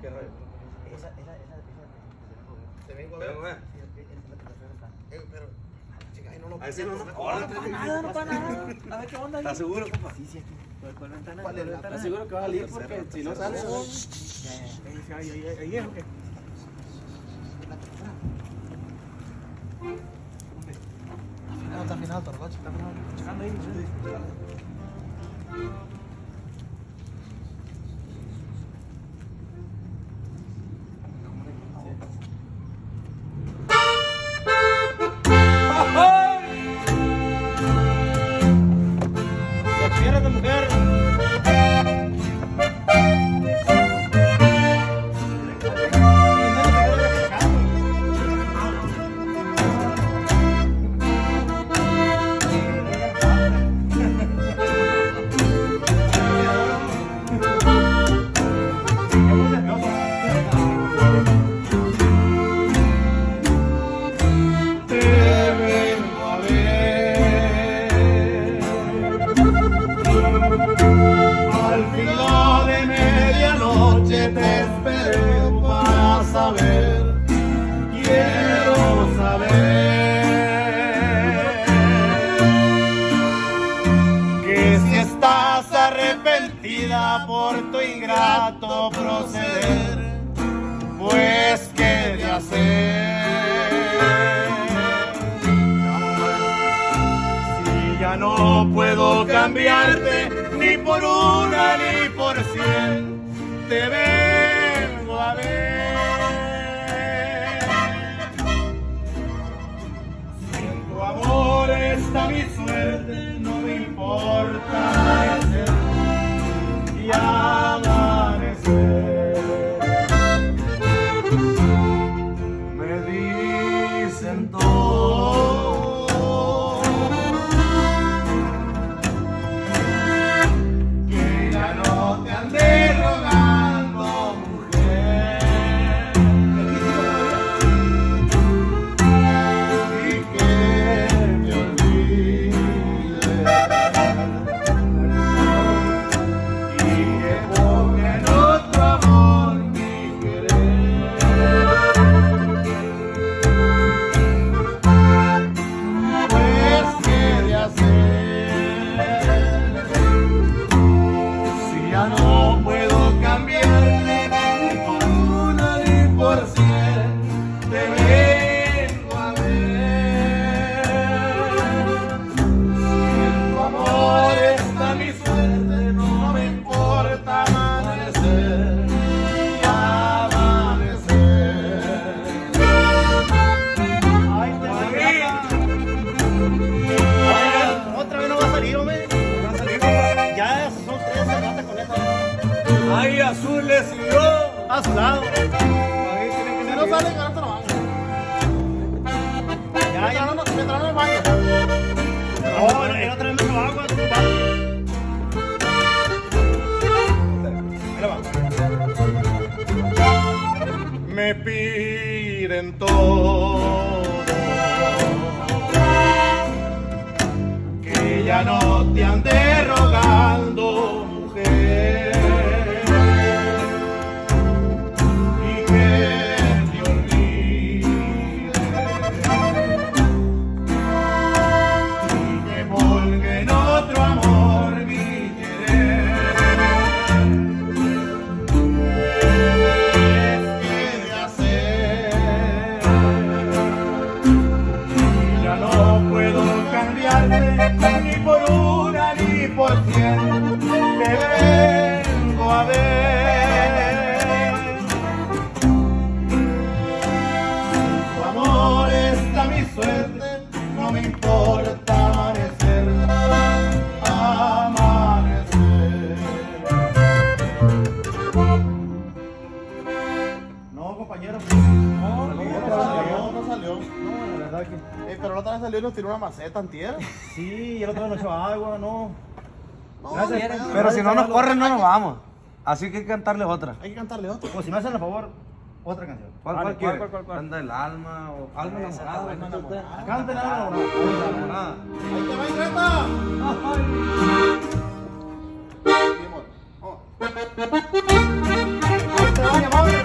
¿Qué rollo? Esa. Te vengo a ver. Pero, chica, ahí no lo Así no, no no para nada. A ver qué onda. ¿Estás seguro, compa? Sí, aquí. ¿Cuál ventana? ¿Cuál es la ¿Estás seguro que va a salir? Porque si no sale... Ahí es, ¿o qué? Está afinado, Torloche. Está afinado. Checando ahí. ¡Despiértate, mujer! Quiero saber que si estás arrepentida por tu ingrato proceder, pues qué de hacer. Si ya no puedo cambiarte ni por una ni por 100, te vengo a ver. Amor, está mi suerte, no me importa amanecer y amanecer. Me dicen todo que ya no te andé rogando, mujer. Hay azules y yo a su lado. Si no salen, ahora te lo van. Ya no, mientras no me baño. No, el otro vez me lo hago, tú vas. Me piden todo, que ya no te ande rogando, mujer. Ni por una ni por 100 te vengo a ver. Tu amor está mi suerte, no me importa amanecer, amanecer. No, compañero, no salió. No, la verdad que... Pero la otra vez salió y nos tiró una maceta en tierra. Sí, el otro día nos echó agua, no. Pero si no nos corren, no nos vamos. Así que hay que cantarle otra. Hay que cantarle otra. Pues si me hacen el favor, otra canción. ¿Cuál quiere? ¿Canta el alma o alma enamorada? Canten algo enamorada. Ahí te va, Ingrata. Ahí te va, llamado.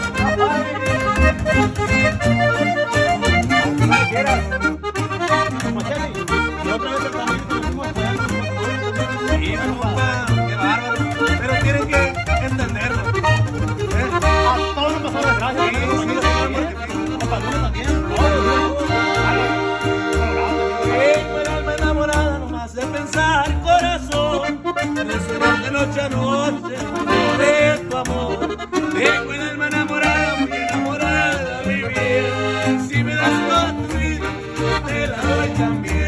de esperarte noche a noche, de tu amor. Tengo el alma enamorada, muy enamorada, mi bien. Si me das toda tu vida, te la doy también.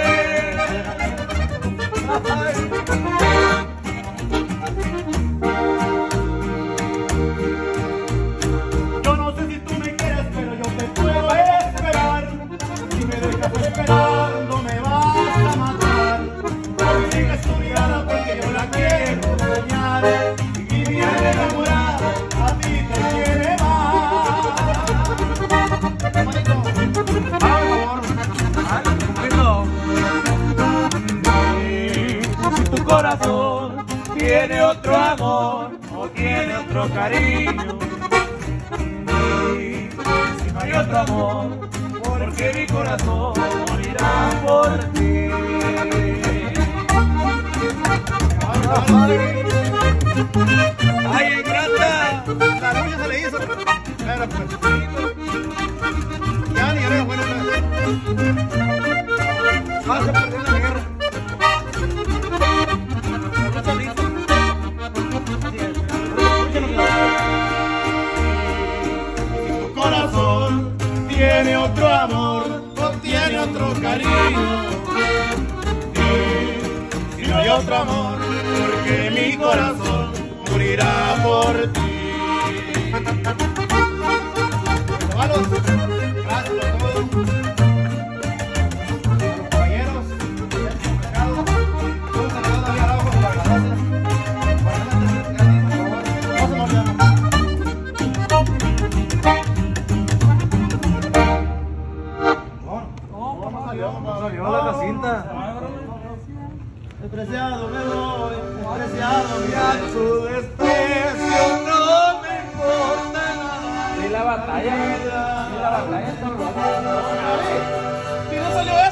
Yo no sé si tú me quieres, pero yo te puedo esperar. Si me dejas esperando, me vas a matar. No me digas tu mirada porque yo la quiero dañar. Y mi alma enamorada a ti te quiere más. Bonito. Por favor. Si tu corazón tiene otro amor o tiene otro cariño, si no hay otro amor, porque mi corazón morirá por ti. ¡Ay, ingrata! La lucha se le hizo. Pero pues. Ya ni era bueno. Vas a perder la guerra. Tu corazón tiene otro amor o tiene otro cariño. Y si no hay otro amor, porque mi corazón morirá por ti. Hermanos, gracias por todo. A los caballeros, todos han llegado ahí abajo para agradecer. Por favor, No salió la cinta. Despreciado me voy, despreciado me voy. Tu desprecio no me importa nada. Y la batalla, Si no salió